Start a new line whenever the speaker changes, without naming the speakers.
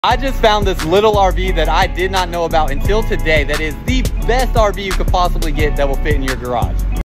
I just found this little RV that I did not know about until today that is the best RV you could possibly get that will fit in your garage.